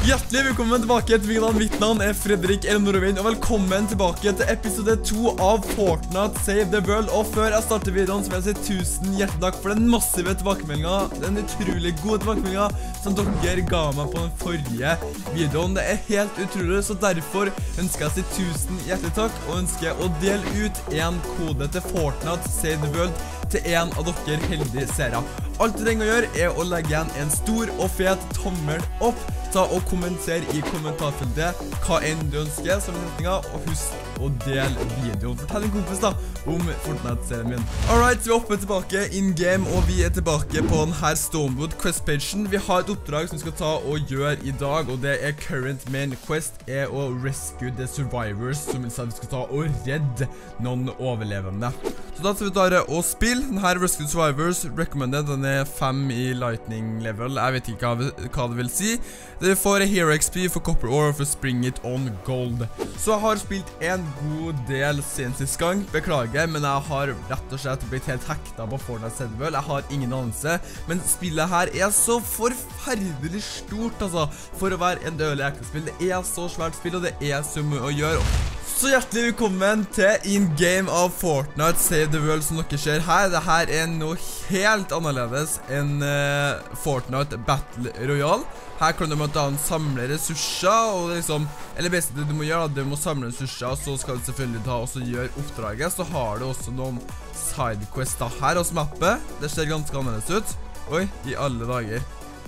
Hjertelig velkommen tilbake til Vigland. Mitt navn er Fredrik Elnorovin, og velkommen tilbake til episode 2 av Fortnite Save the World. Og før jeg starter videoen så vil jeg si 1000 hjertelig takk for den massive tilbakemeldingen, den utrolig gode tilbakemeldingen som dere ga meg på den forrige videoen. Det er helt utrolig, så derfor ønsker jeg å si 1000 hjertelig takk, og ønsker å dele ut en kode til Fortnite Save the World til en av dere heldige seere. Alt du trenger å gjøre er å legge igjen en stor og fet tommel opp. Ta og kommenter i kommentarfeltet hva enn du ønsker som retninger, og husk å dele videoen. Fortell en kompis da om Fortnite-serien min. Alright, vi er oppe tilbake in game, og vi er tilbake på denne Stonewood quest-pagen. Vi har et oppdrag som vi skal ta og gjøre i dag, og det er current main quest er å rescue the survivors, som vil si at vi skal ta og redde noen overlevende. Så da skal vi ta og spille. Denne rescue survivors recommended, den er 5 i lightning level. Jeg vet ikke hva det vil si. Det får hero XP for copper ore for spring it on gold. Så jeg har spilt en god del siden sist gang. Beklager, men jeg har rett og slett blitt helt hekta på Fortnite Save the World. Jeg har ingen anelse, men spillet her er så forferdelig stort, altså, for å være en dødelig ekkelspill. Det er så svært spill, og det er så mye å gjøre. Så hjertelig velkommen til in-game av Fortnite Save the World som dere ser her. Dette er noe helt annerledes enn Fortnite Battle Royale. Her kan du blant annet samle ressurser, og liksom, eller best det du må gjøre, du må samle ressurser, så skal du selvfølgelig ta og gjøre oppdraget. Så har du også noen sidequester her hos mappet. Det ser ganske annerledes ut. Oi, i alle dager.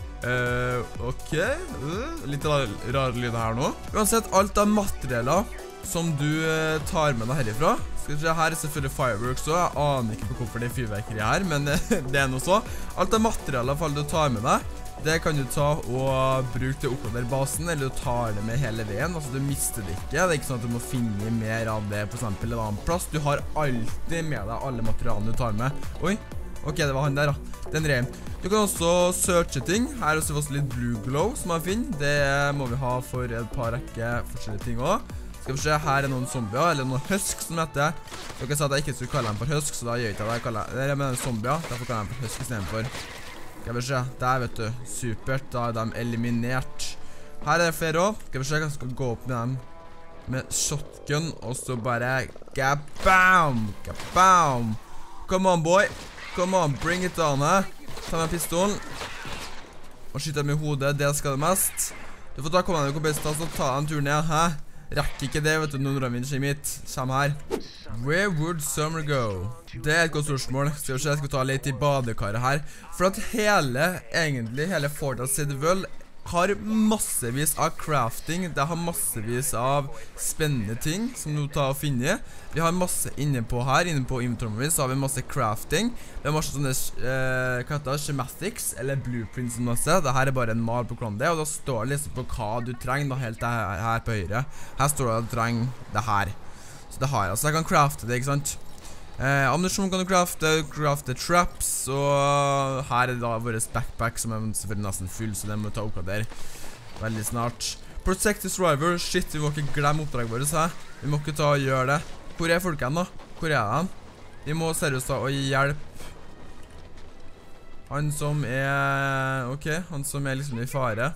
Ok, litt rar lyd her nå. Uansett, alt av materialer som du tar med deg herifra. Skal vi se, her er selvfølgelig fireworks også. Jeg aner ikke på hvorfor det er fyrverkeri her, men det er noe så. Alt av materialer fall du tar med deg, det kan du ta og bruke til å oppgradere basen, eller du tar det med hele veien. Altså du mister det ikke. Det er ikke sånn at du må finne mer av det på eksempel en annen plass. Du har alltid med deg alle materialene du tar med. Oi, ok, det var han der da. Den reim. Du kan også searche ting. Her er også litt blue glow som man finner. Det må vi ha for et par rekke forskjellige ting også. Skal vi se, her er noen zombier, eller noen husk som heter. Dere sa at jeg ikke skulle kalle dem for husk, så da gjør jeg ikke det. Jeg mener zombier, derfor kaller jeg dem for husk i stedet for. Skal vi se, der vet du, supert, da er de eliminert. Her er det flere også. Skal vi se, jeg skal gå opp med dem med shotgun, og så bare kabam, kabam. Come on boy, come on, bring it on her. Ta med pistolen og skyte dem i hodet, det skal det mest. Du får ta kommende kompiser, så ta en tur ned her. Rekker ikke det, vet du, når vi ikke mitt. Samme her. Where would summer go? Det er et godt spørsmål. Skal vi se, jeg skal ta litt i badekaret her. For at hele Fortnite Save the World har massevis av crafting. Det har massevis av spennende ting som du tar og finner. Vi har masse inne på her, inne på inventory, så har vi masse crafting. Vi har masse sånne, hva heter det, schematics, eller blueprints som masse. Dette er bare en mal på hvordan det, og da står det liksom på hva du trenger, da, helt her på høyre. Her står det at du trenger det her. Så det har jeg, altså jeg kan crafte det, ikke sant? Ammunisjon kan du crafte traps, og her er det da vår backpack som er selvfølgelig nesten full, så den må vi ta oppgradere veldig snart. Protect the survivor. Shit, vi må ikke glemme oppdraget vårt her. Vi må ikke ta og gjøre det. Hvor er folkene da? Hvor er han? Vi må seriøst da og hjelpe han som er, ok, han som er liksom i fare.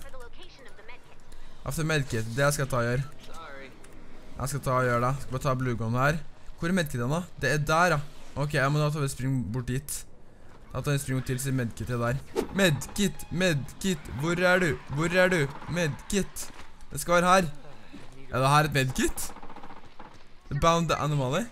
After medkit, det skal jeg ta og gjøre. Jeg skal ta og gjøre det. Jeg skal bare ta blue gun her. Hvor er medkitten da? Det er der, ja. Ok, ja, men da tar vi spring bort dit. Da tar vi spring til sin medkit der. Medkit, medkit, hvor er du? Hvor er du? Medkit. Det skal være her. Er det her et medkit? The bound the anomaly.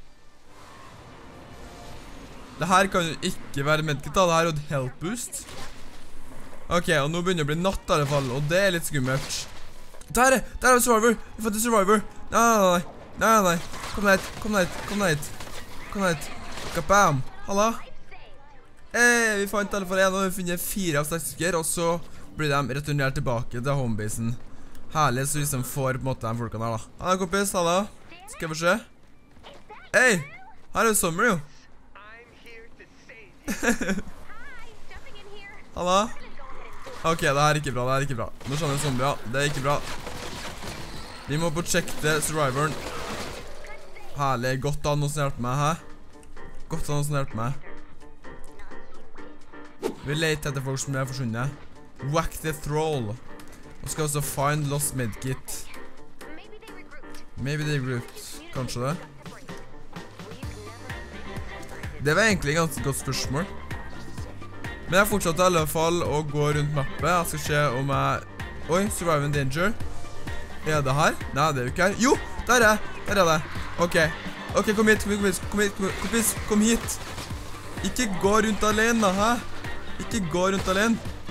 Det her kan jo ikke være medkit da. Det her er jo et health boost. Ok, og nå begynner det å bli natt i alle fall, og det er litt skummelt. Der er vi survivor. Vi har fått en survivor. Nei. Kom hit. Kabam. Halla. Vi fant alle for en, og vi finner 4 av 6 stykker, og så blir de returnert tilbake til homebasen. Herlig, så vi får på en måte de folkene her da. Halla kompis, halla. Skal vi se. Hei, her er jo sommer jo. Halla. Ok, det her er ikke bra, Nå skjønner jeg zombier, det er ikke bra. Vi må protecte survivoren. Herlig, godt å ha noen som hjelper meg her. Vi leter etter folk som er forsvunnet. Whack the thrall. Og skal også find lost medkit. Maybe they regrouped. Kanskje det. Det var egentlig et ganske godt spørsmål. Men jeg fortsatte i alle fall å gå rundt mappet. Jeg skal se om jeg... Oi, survive in danger. Er det her? Nei, det er jo ikke her. Jo, der er det. Ok, kom hit. Kom hit. Ikke gå rundt alene da, hæ? Ikke gå rundt alene.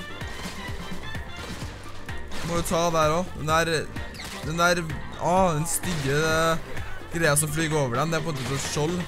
Må du ta der også. Den stygge greia som flyger over den. Det er på en måte et skjold.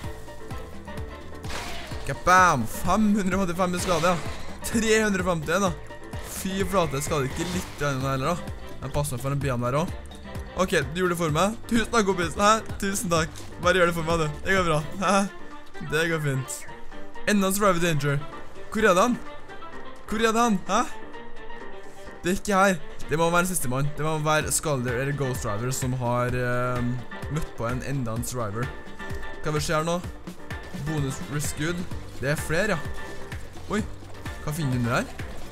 Bam! 555 skade, ja. 351 da. Fy flate, skade ikke litt igjen heller da. Jeg passer meg for en bian der også. Ok, du gjorde det for meg. Tusen takk, kompis. Hæ? Tusen takk. Bare gjør det for meg, du. Det går bra. Hæ? Det går fint. Enda en survival danger. Hvor er den? Hæ? Det er ikke her. Det må være en siste mann. Det må være Skalder eller Ghost Rider som har møtt på enda en survivor. Hva vil skje her nå? Bonus rescued. Det er flere, ja. Oi, hva finner du under her?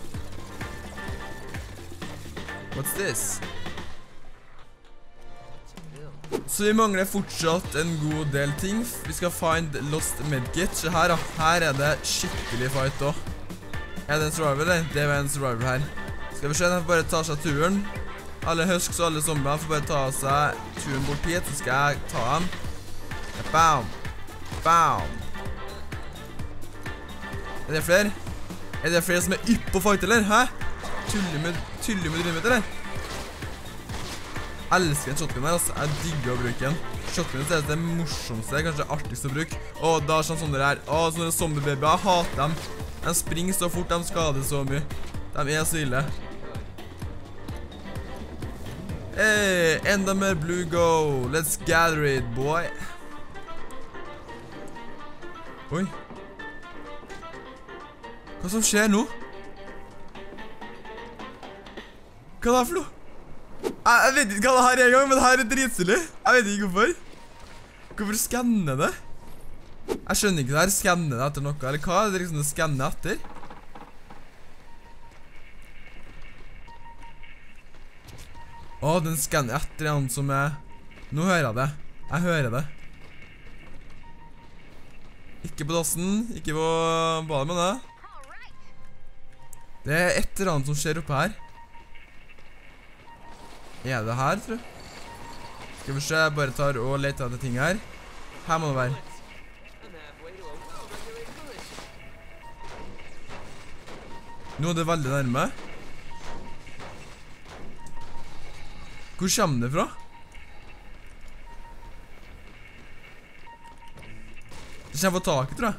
What's this? Så vi mangler fortsatt en god del ting. Vi skal find lost medkit. Så her da, her er det skikkelig fight også. Er det en survivor eller? Det er en survivor her. Skal vi se, den får bare ta seg turen. Alle husks og alle zombier får bare ta seg turen bort hit. Så skal jeg ta dem. Bam! Bam! Er det flere? Er det flere som er ypp på fight, eller? Hæ? Tuller med drømmet, eller? Jeg elsker en shotgun her, altså. Jeg digger å bruke den. Shotgun er det morsomste, kanskje artigste å bruke. Åh, da er sånn det her. Åh, sånne zombiebabyer, jeg hater dem. De springer så fort, de skader så mye. De er så ille. Hey, enda mer blue go. Let's gather it, boy. Oi. Hva som skjer nå? Hva er det her for noe? Jeg vet ikke hva det her er engang, men det her er dritstilig. Jeg vet ikke hvorfor. Hvorfor skanner det? Jeg skjønner ikke det her. Skanner det etter noe, eller hva er det liksom det skanner etter? Åh, den skanner etter en som er... Nå hører jeg det. Jeg hører det. Ikke på dassen, ikke på badet med det. Det er et eller annet som skjer oppe her. Er det her, tror jeg? Skal vi se, jeg bare tar og leter etter ting her. Her må det være. Nå er det veldig nærme. Hvor kommer det fra? Det kommer på taket, tror jeg.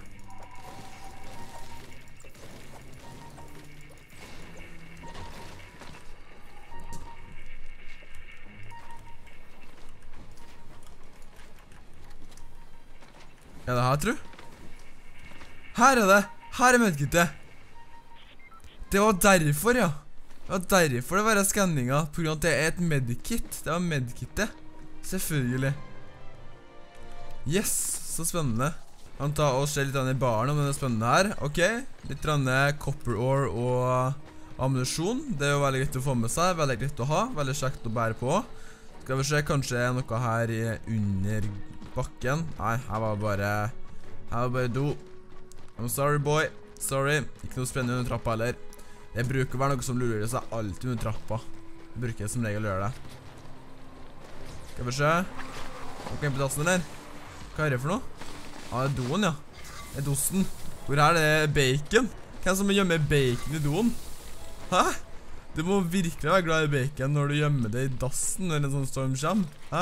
Er det her, tro? Her er det! Her er medkittet! Det var derfor, ja. Det var derfor det var skanninga. På grunn av at det er et medkit. Det var medkittet. Selvfølgelig. Yes, så spennende. Han tar og ser litt i baren om det er spennende her. Ok, litt copper ore og ammunisjon. Det er jo veldig greit å få med seg. Veldig greit å ha. Veldig kjekt å bære på. Skal vi se, kanskje er noe her under bakken. Nei, her var bare do. I'm sorry, boy. Sorry. Ikke noe spennende under trappa heller. Det bruker å være noe som lurer seg alltid under trappa. Jeg bruker som regel å gjøre det. Skal vi se. Ok, på dassen eller? Hva er det for noe? Ah, det er doen, ja. Det er dosten. Hvor er det bacon? Hvem som gjemmer bacon i doen? Hæ? Du må virkelig være glad i bacon når du gjemmer det i dassen når en sånn storm kommer. Hæ?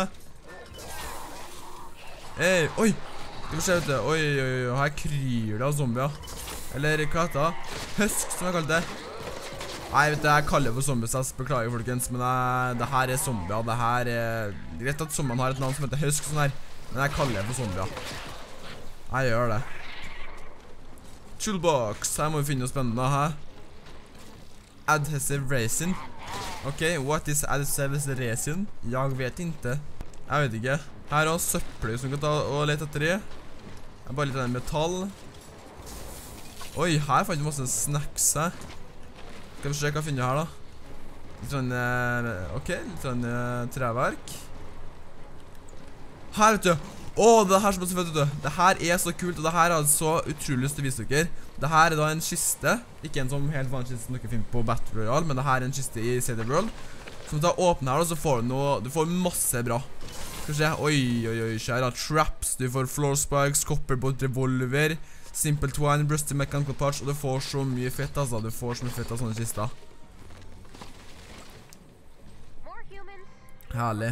Hey, oi! Skal vi se ut det. Oi, her kryr det av zombier. Eller hva heter det? Husk, som jeg kalte det. Nei, vet du, jeg kaller det for zombies. Beklager, folkens, men det her er zombier. Det her er... Greit at zombiene har et navn som heter Husk, sånn her. Men jeg kaller det for zombier. Jeg gjør det. Toolbox. Her må vi finne noe spennende, hæ? Adhesive resin. Ok, what is adhesive resin? Jeg vet ikke. Jeg vet ikke. Her er også søppler som kan ta og lete etter i. Det er bare litt av metall. Oi, her fant vi masse snacks her. Skal vi se hva finner jeg her da? Litt sånn, ok, litt sånn treverk. Her, vet du. Det her som er så fett, vet du. Det her er så kult, og det her har jeg så utrolig lyst til å vise dere. Det her er da en kiste. Ikke en som helt vanlig kiste som dere finner på Battle Royale, men det her er en kiste i Save the World. Så hvis du åpner her, så får du noe, du får masse bra. Skal vi se, oi, kjære, traps, du får floor spikes, copperbolt revolver, simple twine, rusty mechanical parts, og du får så mye fett, altså. Du får så mye fett av sånne kister. Herlig.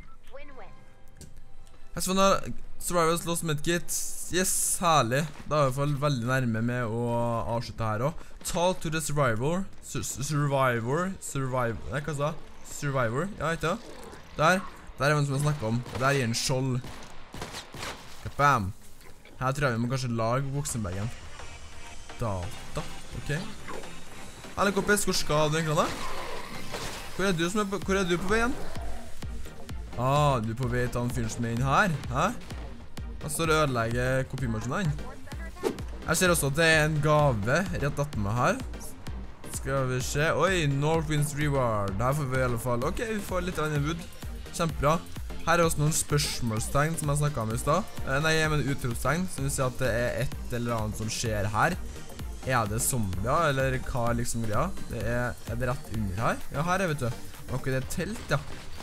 Jeg får noe Survivors Lost Medkit. Yes, herlig. Da er jeg i hvert fall veldig nærme med å avslutte her også. Talk to the survivor. Survivor. Nei, hva sa? Survivor. Ja, ikke det? Der er en som jeg snakket om. Der gir en skjold. Bam. Her tror jeg vi må kanskje lage voksenbagen. Data. Ok. Alle kompis, hvor skal du egentlig da? Hvor er du på veien? Du er på vei til han fyren som er inn her. Hæ? Han står og ødelegger kopimaskinen. Jeg ser også at det er en gave rett etter meg her. Skal vi se. Oi, Northwinds Reward. Her får vi i alle fall. Ok, vi får litt av denne wood. Kjempebra. Her er også noen spørsmålstegn som jeg snakket om i sted. Nei, jeg mener utropstegn, som vil si at det er et eller annet som skjer her. Er det zombier, eller hva liksom greia? Er det rett under her? Ja, her er, vet du. Ok, det er telt, ja.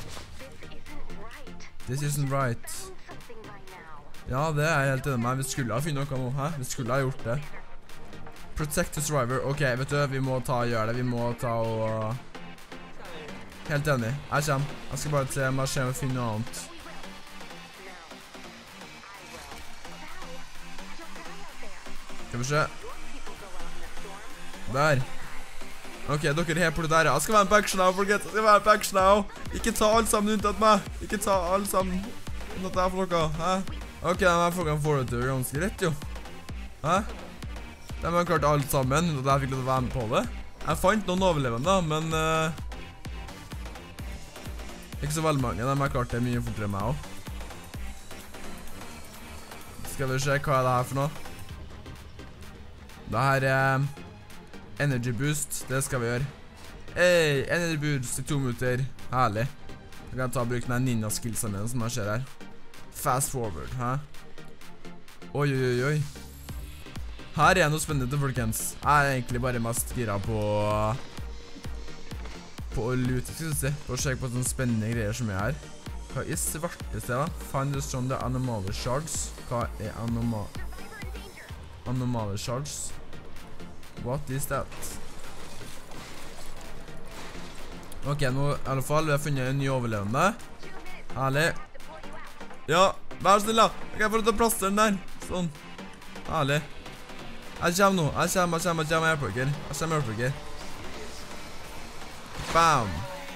This isn't right. Ja, det er jeg helt enig med. Vi skulle ha funnet noe nå, hæ? Vi skulle ha gjort det. Protect the survivor. Ok, vet du, vi må gjøre det. Vi må og... Helt enig. Jeg kommer. Jeg skal bare se om jeg kommer og finne noe annet. Skal vi se. Der. Ok, dere er helt på det der. Jeg skal være med på action now, folkens. Jeg skal være med på action now. Ikke ta alle sammen unntatt meg. Ikke ta alle sammen unntatt jeg for noe. Hæ? Ok, de her folkene får det til ganske rett, jo. Hæ? De har klart alt sammen, unntatt jeg fikk lov til å være med på det. Jeg fant noen overlevende, men... ikke så veldig mange, de har klart det mye fortere enn meg også. Skal vi se, hva er det her for noe? Det her er energy boost, det skal vi gjøre. Hey, energy boost i 2 minutter, herlig. Jeg kan ta og bruke den ninja skillsene mine som jeg ser her. Fast forward, hæ? Oi. Her er noe spennende, folkens. Jeg er egentlig bare mest gira på å lute, skal vi se. På å sjekke på sånne spennende greier som er her. Hva er svarte sted da? Find the strong the anomaly shards. Hva er anomaly shards? What is that? Ok, nå i alle fall, vi har funnet en ny overlevende. Herlig. Ja, vær snill da. Jeg kan få ta plass til den der. Sånn. Herlig. Jeg kommer nå. Jeg kommer og hjelper dere. Bam.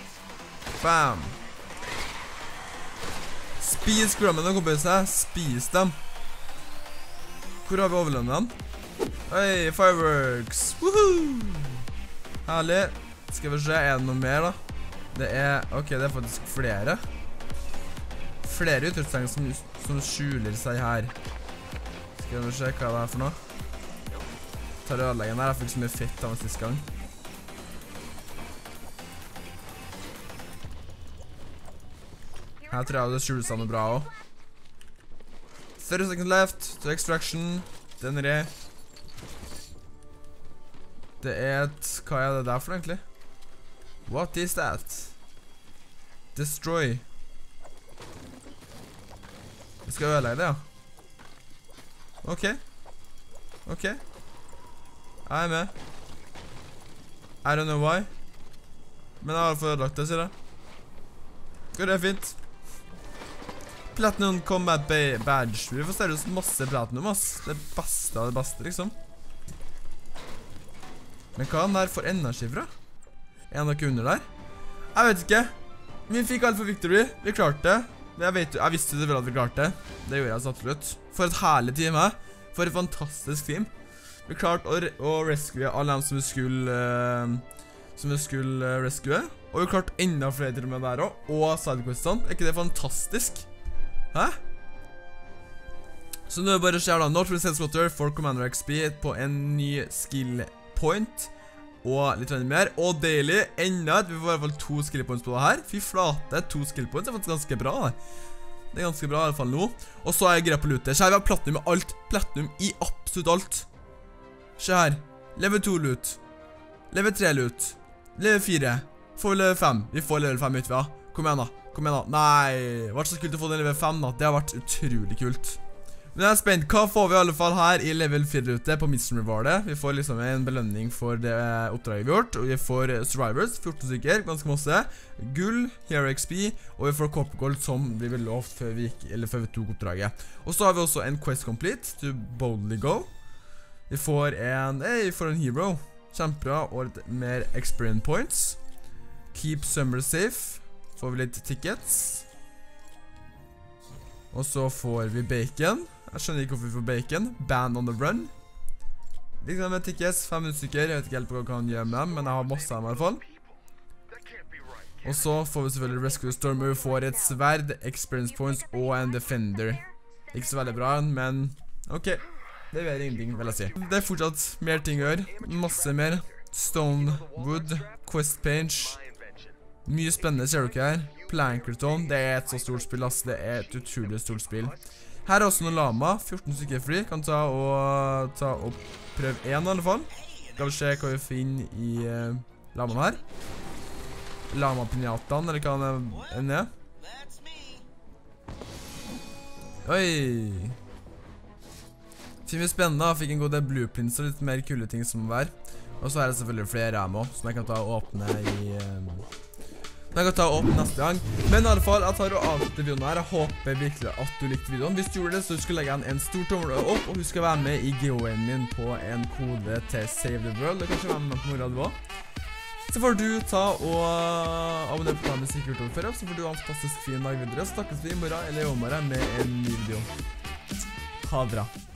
Spis grummene, kompiser. Spis dem. Hvor har vi overlevende? Hei, fireworks. Woohoo! Herlig. Skal vi se, er det noe mer da? Det er, ok, det er faktisk flere. Flere uttrykkstegn som skjuler seg her. Skal vi se hva det er for noe? Tar ødeleggen her, jeg fikk så mye fett av den siste gang. Her tror jeg det skjuler seg noe bra også. 30 seconds left to extraction. Den er det. Det er et... Hva er det der for egentlig? What is that? Destroy. Vi skal ødelegge det, ja. Ok. Jeg er med. I don't know why. Men jeg har fått ødelagt det, sier jeg. Går det fint? Platinum Combat Badge. Vi får seriøst masse platinum, ass. Det beste av det beste, liksom. Men hva er den der for energi fra? Er han ikke under der? Jeg vet ikke. Vi fikk alt for victory. Vi klarte det. Jeg visste det vel at vi klarte det. Det gjorde jeg så absolutt. For et herlig team, hæ? For et fantastisk team. Vi klarte å rescue alle dem som vi skulle rescue. Og vi klarte enda flere til og med der også. Og sidequestene. Er ikke det fantastisk? Hæ? Så nå er det bare å se her da. Northwinds Headsquatter for Commander XP på en ny skill point. og litt mer. Og daily, enda vi får i hvert fall 2 skill points på det her. Fy flate, 2 skill points er faktisk ganske bra. Det er ganske bra i hvert fall nå. Og så er jeg greit på lootet. Se her, vi har platinum i alt. Platinum i absolutt alt. Se her. Level 2 loot. Level 3 loot. Level 4. Får vi level 5. Vi får level 5 ut, ja. Kom igjen da. Kom igjen da. Nei, det var så kult å få den level 5 da. Det har vært utrolig kult. Men jeg er spent. Hva får vi i alle fall her i level 4-rute på Mission Rewardet? Vi får liksom en belønning for det oppdraget vi har gjort. Og vi får survivors, 14 stykker, ganske masse. Gull, Hero XP, og vi får Copper Gold som vi vil lovt før vi tok oppdraget. Og så har vi også en quest complete, to boldly go. Vi får en hero. Kjempebra, og litt mer experience points. Keep summer safe. Får vi litt tickets. Og så får vi bacon. Jeg skjønner ikke hvorfor vi får bacon. Band on the run. Liksom med tickets, 500 stykker. Jeg vet ikke helt på hva jeg kan gjøre med dem, men jeg har masse av dem i hvert fall. Og så får vi selvfølgelig Rescue Storm, og vi får et sverd, experience points og en defender. Ikke så veldig bra, men ok. Det gjør ingenting, vil jeg si. Det er fortsatt mer ting å gjøre. Masse mer. Stonewood, quest page. Mye spennende ser du ikke her. Plankerton, det er et så stort spill, ass. Det er et utrolig stort spill. Her er også noen lama, 14 stykker fri. Kan ta og prøve en i alle fall. Skal vi se hva vi finner i lamaen her. Lama pinataen, eller hva den er. Oi! Fint mye spennende, fikk en god del blueprints og litt mer kule ting som må være. Og så er det selvfølgelig flere ammo, som jeg kan ta og åpne i... Jeg kan ta opp neste gang. Men i alle fall, jeg tar og avslutter videoen her. Jeg håper virkelig at du likte videoen. Hvis du gjorde det, så husk å legge en stor tommel opp, og husk å være med i giveawayen min på en kode til Save the World. Det kan kanskje være med på morgen også. Så får du ta og abonnere på kanalen hvis du ikke har gjort det før, så får du ha en fantastisk fin dag videre. Så takkes vi i morgen eller i overmorgen med en ny video. Ha det bra.